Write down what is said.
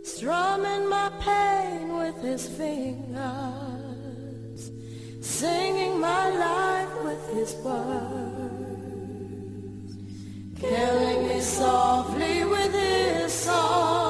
strumming my pain with his fingers, singing my life with his words, killing me softly with his song.